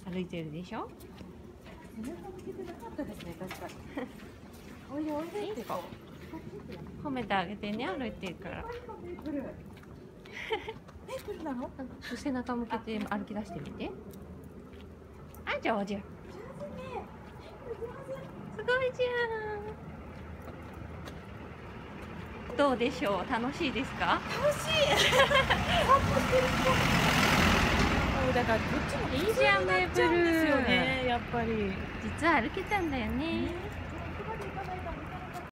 歩いてるでしょ。 背中向けてなかったですね、確かに。おいでおいでってこう。 褒めてあげてね、歩いてるから。 メープル。メープルなの？ 背中向けて歩き出してみて。あ、上手。すごいじゃん。どうでしょう、楽しいですか？ 楽しい。散歩してる人。だからこっちもいいじゃん、メープル。 ですよね、やっぱり。 実は歩けたんだよね。